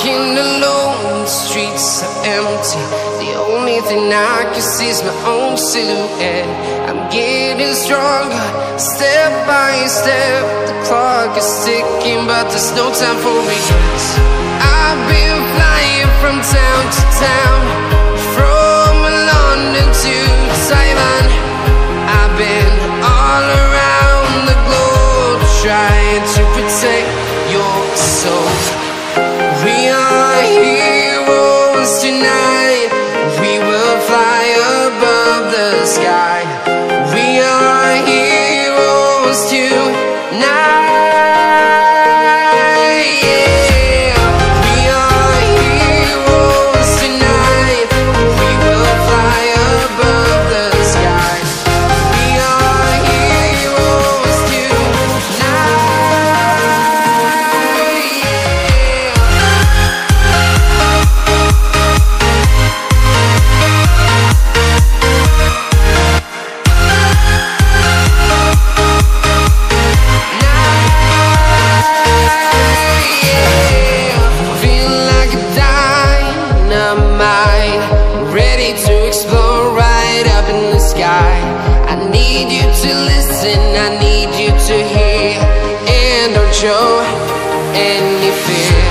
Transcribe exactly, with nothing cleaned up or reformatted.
walking alone, the streets are empty. The only thing I can see is my own silhouette. I'm getting stronger, step by step. The clock is ticking, but there's no time for regrets. I've been flying from town to town, from London to Taiwan. I've been all around the globe, trying to protect your soul. We are heroes tonight. We will fly above the sky. We are heroes tonight. Yeah. We are heroes tonight. We will fly above the sky. We are heroes tonight. Ready to explore right up in the sky. I need you to listen, I need you to hear, and don't show any fear.